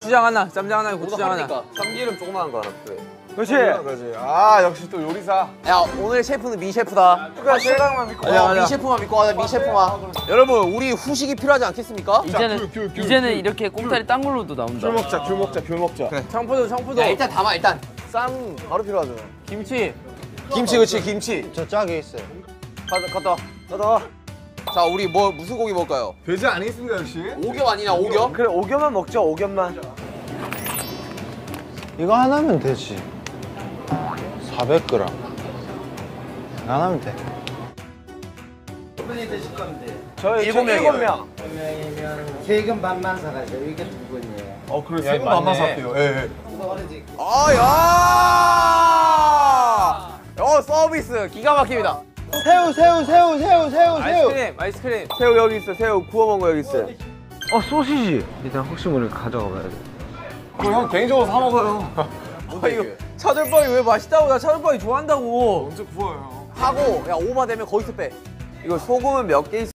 고추장 하나, 쌈장 하나, 고추장 하나. 참기름 조그마한 거 하나 필요해. 그렇지. 아 역시 또 요리사. 야 오늘 셰프는 미 셰프다. 그냥 실강만 믿고. 미 셰프만 믿고 가자. 미 셰프만. 여러분 우리 후식이 필요하지 않겠습니까? 이제는 이렇게 꽁다리 딴 걸로도 나온다. 귤 먹자. 그래. 청포도. 야 일단 담아 일단. 쌈 바로 필요하잖아. 김치. 김치 그렇지 김치. 저 짝에 있어요. 갔다 와. 자 우리 뭐 무슨 고기 먹을까요? 돼지 아니겠습니까 역시? 오겹 아니냐 오겹? 그래 오겹만 먹자 오겹만. 이거 하나면 되지. 400g. 하나면 돼. 몇 분이 드실 건데? 저희 7명. 7명이면 세금 반만 사가죠. 이게 두 분이에요. 그래 세금 만만 샀대요. 예. 이거 어르지. 야 서비스 기가 막힙니다. 새우. 아이스크림. 새우 여기 있어. 새우 구워 먹은 거 여기 있어요. 소시지. 일단 혹시 모르니 가져가 봐야 돼. 그거 형 개인적으로 사 먹어요. 이거 차돌박이 왜 맛있다고? 나 차돌박이 좋아한다고. 언제 구워요? 하고 야 오버되면 거기서 빼. 이거 소금은 몇 개 있어?